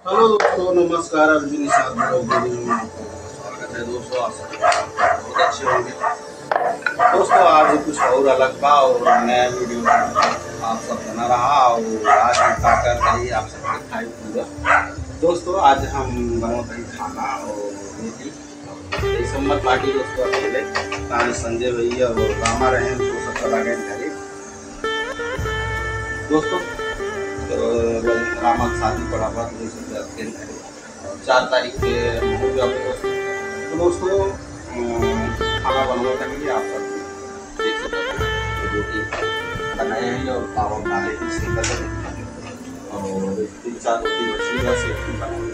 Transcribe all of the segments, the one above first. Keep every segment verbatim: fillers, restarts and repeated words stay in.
Hello दोस्तों, नमस्कार। Arjun Nishad blog video में आपका स्वागत है दोस्तों। आप सब बहुत अच्छे होंगे दोस्तों। आज कुछ और अलग का और नया वीडियो आप सब बना रहा और आज हम का कर रही आप सबके खाई पूरा दोस्तों। आज हम बनवा रही खाना और रोटी सम्मत पार्टी दोस्तों। अकेले कहाँ संजय भैया और रामा रहे तो सब चला गए घरे दोस्तों। तो रामा की शादी पड़ा हुआ और चार तारीख के मुहूर्त पे दोस्तों। तो दोस्तों खाना बनवा के लिए आप सब देख सकते हैं रोटी बनाए हैं और पाव डाले इसी तरह और तीन चार रोटी बची है सेफ्टी बनाई।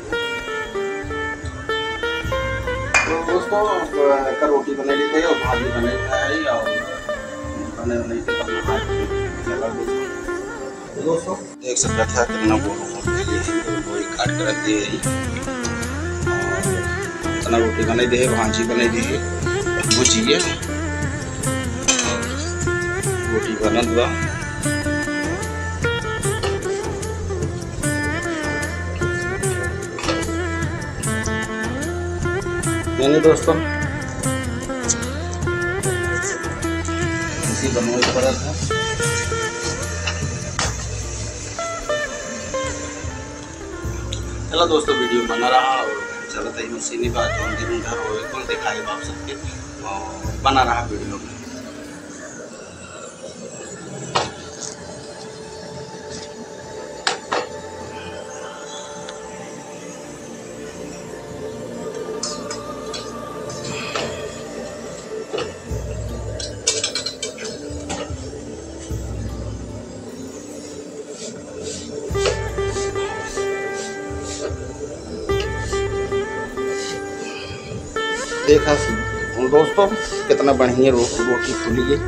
तो दोस्तों का रोटी बना लेते हैं और भाजी बने है और बने बने के तब नहा दोस्तों देख सकते थे कितना बोरी काट कर रख दिए इतना रोटी बना दिए भाजी बना दिए भुजिए रोटी बनल बा। मैंने दोस्तों इसी बनवाई पड़ा था। चलो दोस्तों वीडियो बना रहा और चलता ही मशीनी बात कौन दिन घर हो कौन दिखाएगा आप सबके और बना रहा वीडियो में। देखा दोस्तों कितना बढ़िया रो, रोटी फूली है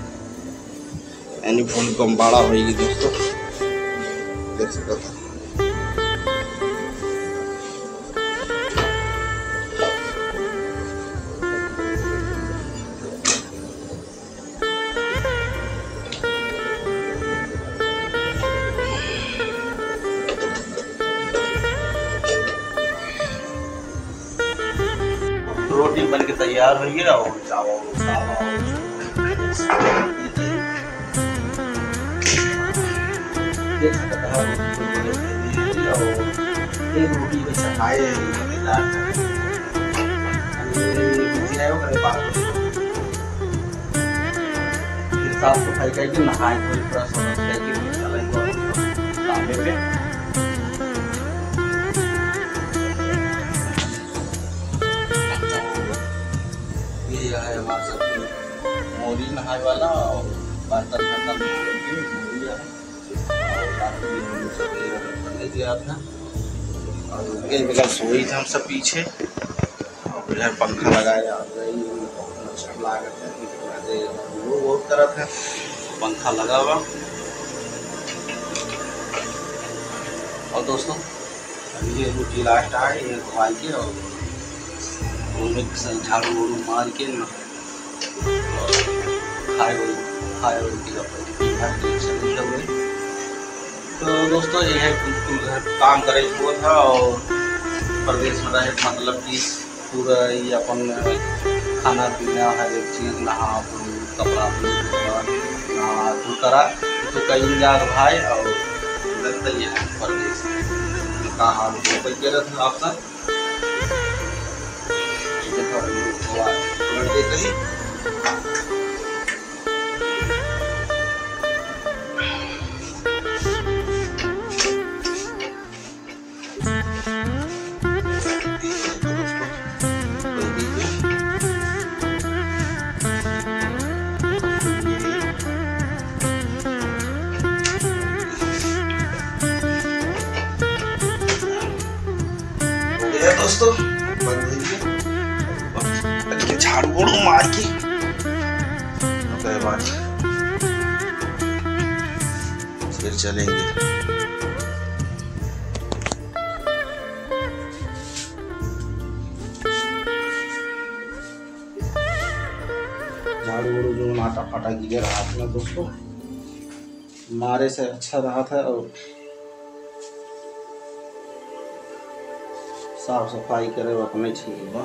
यानी फूल गम्बाड़ा होगी दोस्तों। देख सकते था रोटी बन के तैयार हुई है और चावल रोटी में सफाई साफ सफाई करके नहाए धोए पूरा तांबे पे है हमारा सबकी मोरी नहाए वाला और बर्तन बर्तन दिया था और एक बगल सोई थे हम सब पीछे और इधर पंखा लगाया बहुत तरफ है पंखा लगा हुआ। और दोस्तों ये रोटी लास्ट आए ये घुमाई के और झाड़ू वाड़ू मार के न खाए खाए तो दोस्तों ये है काम करे हुआ था और प्रदेश में रहे मतलब कि पूरा ये अपन खाना पीना हर एक चीज़ नहा कपड़ा नहा धो करा तो कहीं जा भाई और लगता ही है प्रदेश कहाँ पैके रहते आप सब देख दोस्तों बंद हुई झाड़ू वाड़ू मार के बाद फिर चलेंगे। झाड़ू वाड़ू जो आटा फाटा गिर रहा था दोस्तों मारे से अच्छा रहा था और साफ सफाई करे अपने चाहिए।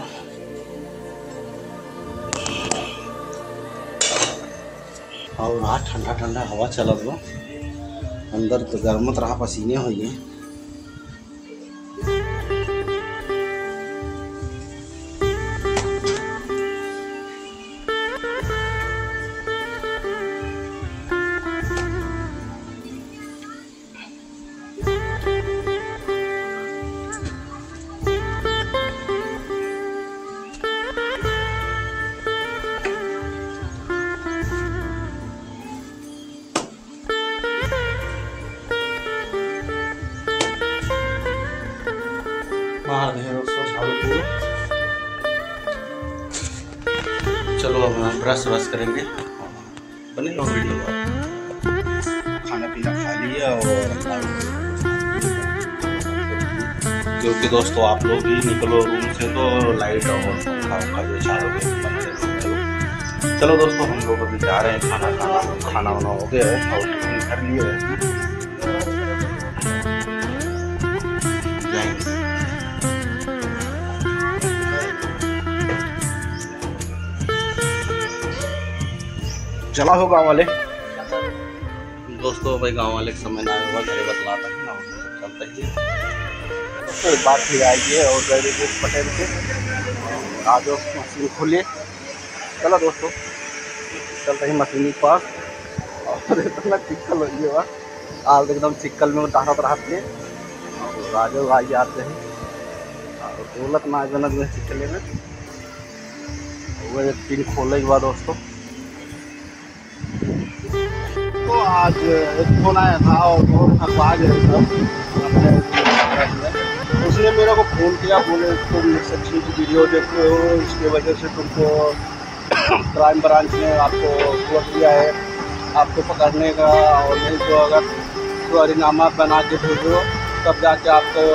और रात ठंडा ठंडा हवा चलत बा, अंदर तो गर्मत रहा, पसीने हुई। चलो अब हम ब्रश व्रश करेंगे, बनेगा वीडियो। खाना पीना खा लिया और क्योंकि दोस्तों आप लोग ही निकलो रूम से तो लाइट और पंखा उखा जो चारों चलो चलो दोस्तों हम लोग अभी जा रहे हैं खाना खाना खाना वाना हो गया है और टिफिन कर लिए है। चला हो गाँव वाले दोस्तों, भाई गाँव वाले समय ना हुआ घरे बतलाता है ना, चलता ही तो एक बात फिर आएगी और पटेल के आज मशीन खोलिए। चलो दोस्तों चलते ही मशीन के पास और इतना चिक्कल हो गया आज एकदम चिक्कल में डाहत रहते हैं और राजो भाई जाते हैं और दौलत ना जनक में चिक्कले में वो पिन खोलने के बाद दोस्तों तो आज एक फोन आया था और बहुत अखबार है उसने मेरे को फ़ोन किया, बोले तुम सच्ची की वीडियो देखते हो इसके वजह से तुमको क्राइम ब्रांच ने आपको कोर्ट दिया है आपको पकड़ने का, और नहीं तो अगर गुआरीनामा बना के भेजो तब जाके आपको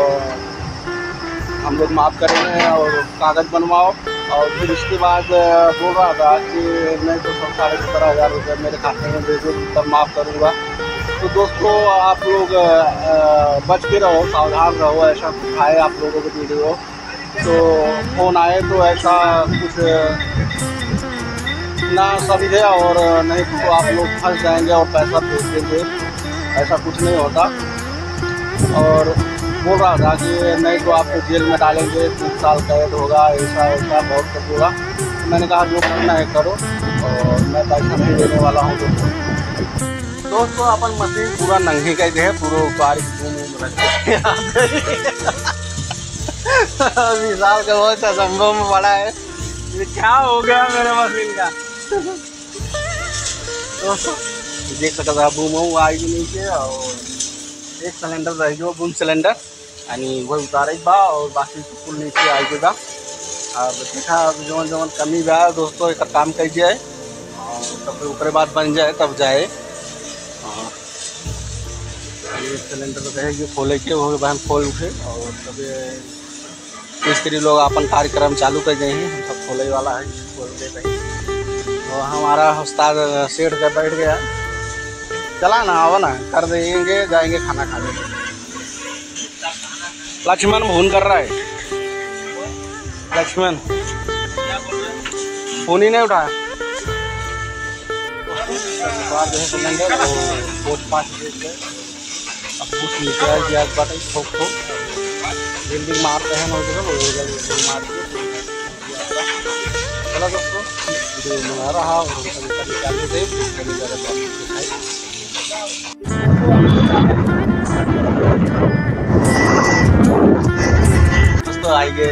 हम लोग माफ़ करेंगे और कागज़ बनवाओ। और फिर उसके बाद बोल रहा था कि मैं तो सब साढ़े सत्रह हज़ार रुपये मेरे खाते में भेजो तब माफ़ करूँगा। तो दोस्तों आप लोग बच के रहो, सावधान रहो, ऐसा कुछ आए आप लोगों को वीडियो तो फ़ोन आए तो ऐसा कुछ ना समझे और नहीं तो आप लोग फंस जाएंगे और पैसा भेज देंगे, ऐसा कुछ नहीं होता। और बोल रहा था कि नहीं तो आपको जेल में डालेंगे, तीन साल कैद होगा, ऐसा ऐसा बहुत कुछ बोला। मैंने कहा जो करना है करो और मैं पैसा नहीं देने वाला हूँ। दोस्तों दोस्तों अपन मशीन पूरा नंगे का है, पूरा उतार विशाल का बहुत असंभव में पड़ा है, ये क्या हो गया मेरे मशीन का। दोस्तों देख सकते आप बूम वूम आएगी नीचे और एक सिलेंडर रह गयो बूम सिलेंडर यानी वो उतारे बा और बाकी कुल नीचे आएगी बा। अब देखा जवन जवन कमी बा दोस्तों एक काम कर जाए और तब ऊपर बाद बन जाए तब जाए। ये सिलेंडर रहेगी खोले के वो बहन खोल उठे और तब मिस्त्री लोग अपन कार्यक्रम चालू कर गए हैं, हम सब खोले वाला है खोल दे रहे और हमारा उस्ताद सेठ का बैठ गया, चला ना आओ ना कर देंगे जाएंगे खाना खाने। लक्ष्मण फोन कर रहा है, लक्ष्मण फोन ही नहीं उठाया। जो है सिलेंडर पोस्ट पाँच अब कुछ नीचे गया बात ठोक ठोक बिल्डिंग मारते हैं मार के। चलो दोस्तों वीडियो बना रहा और निकालने से दोस्तों आएंगे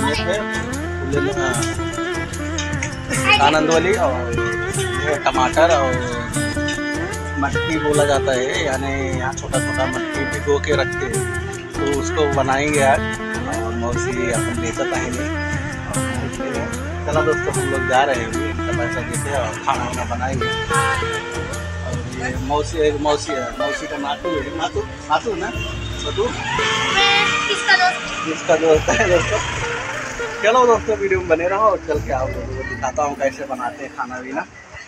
आनंद वाली और टमाटर और मट्टी बोला जाता है, यानी यहाँ छोटा छोटा मट्टी भिगो के रखते हैं तो उसको बनाएंगे आज और मौसी अपन बेचत आएंगे। चला दोस्तों हम लोग जा रहे हैं इनका पैसा देते और खाना वाना बनाएंगे। और ये मौसी एक मौसी है, मौसी का नातू है, नातू नातू ना नातू किसका दोस्त किसका दोस्त है दोस्तों। चलो दोस्तों वीडियो में बने रहो और चल के आप लोगों को दिखाता हूँ कैसे बनाते हैं खाना पीना।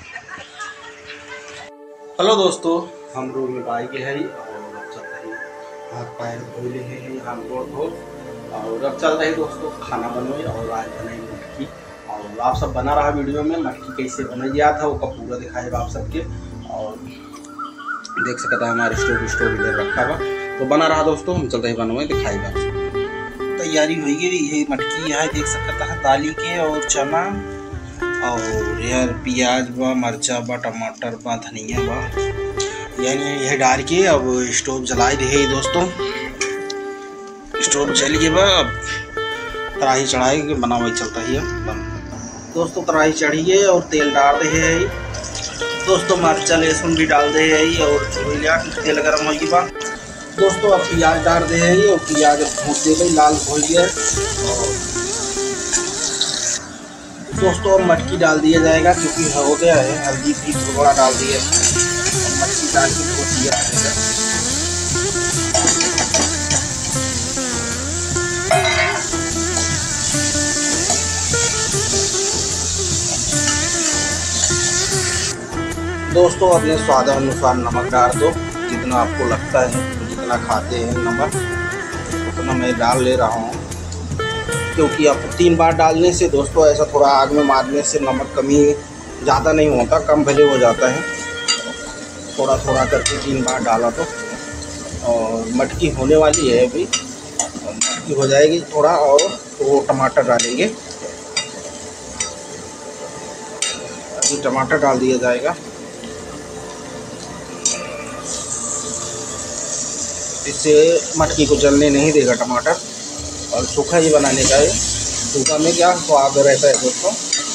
हेलो दोस्तों हम रूम में आई के है और चलते ही हाथ पैर धोले हैं, हाथ गोड़ धो और अब चल रहे दोस्तों खाना बनवे और आज बनाई मटकी। और आप सब बना रहा वीडियो में मटकी कैसे बना गया था वो का पूरा दिखाएगा आप सबके। और देख सकता है हमारे स्टोव स्टोव इधर रखा हुआ तो बना रहा दोस्तों, हम चलते ही बनवे दिखाएगा। तैयारी हुई है ये मटकी यहाँ देख सकता है दाली के और चना और यार प्याज बा मरचा बा टमाटर बा धनिया बा यानी यह डाल के अब स्टोव जलाई दे दोस्तों। स्टोव जल गया बा अब कढ़ाई चढ़ाई के बना हुआ चलता ही है दोस्तों। कढ़ाई चढ़िए और तेल डाल दे है दोस्तों, मरचा लहसुन भी डाल दे है और तेल गर्म होगी बा दोस्तों। अब प्याज डाल दे है और प्याज भून दे भाई लाल हो गया और दोस्तों अब मटकी डाल दिया जाएगा क्योंकि हो गया है। हल्दी भी थोड़ा डाल दिया और मटकी डाल के भून दिया जाएगा। दोस्तों अपने स्वाद अनुसार नमक डाल दो, जितना आपको लगता है जितना खाते हैं नमक उतना मैं डाल ले रहा हूँ। क्योंकि आप तीन बार डालने से दोस्तों ऐसा थोड़ा आग में मारने से नमक कमी ज़्यादा नहीं होता, कम भले हो जाता है। थोड़ा थोड़ा करके तीन बार डाला तो और मटकी होने वाली है अभी, मटकी हो जाएगी थोड़ा और तो वो टमाटर डालेंगे। अभी टमाटर डाल दिया जाएगा, इससे मटकी को जलने नहीं देगा टमाटर। और सूखा ही बनाने का है, सूखा में क्या स्वाद रहता है दोस्तों।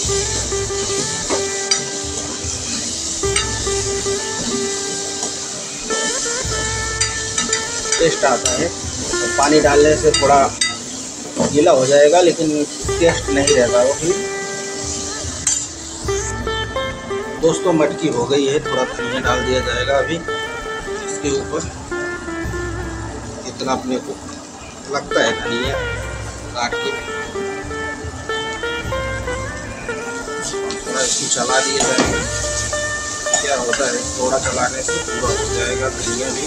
टेस्ट आता है तो पानी डालने से थोड़ा गीला हो जाएगा लेकिन टेस्ट नहीं रहता वो फिर। दोस्तों मटकी हो गई है, थोड़ा धनिया डाल दिया जाएगा अभी इसके ऊपर, इतना अपने को लगता है धनिया काट के थोड़ा इसको चला दिया जाएगा। क्या होता है थोड़ा चलाने से पूरा हो जाएगा धनिया भी।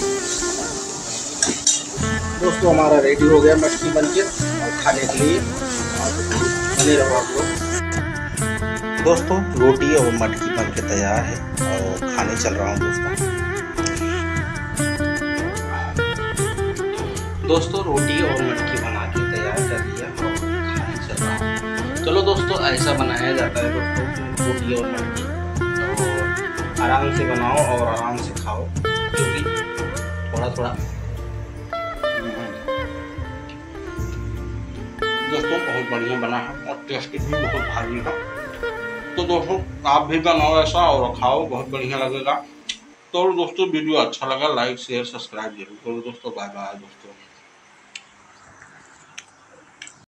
दोस्तों हमारा रेडी हो गया मटकी बनके और खाने के लिए बने रहो आप लोग। दोस्तों रोटी और मटकी बनके तैयार है और खाने चल रहा हूँ दोस्तों। दोस्तों रोटी और मटकी बना के तैयार कर लिया और खाने चल रहा हूँ। चलो दोस्तों ऐसा बनाया जाता है दोस्तों रोटी और मटकी, और आराम से बनाओ और आराम से खाओ क्योंकि थोड़ा थोड़ा दोस्तों बहुत बढ़िया बना है और टेस्टी भी बहुत भारी है। तो दोस्तों आप भी बनाओ ऐसा और खाओ, बहुत बढ़िया लगेगा। तो दोस्तों वीडियो अच्छा लगा लाइक शेयर सब्सक्राइब जरूर करो दोस्तों। बाय बाय दोस्तों।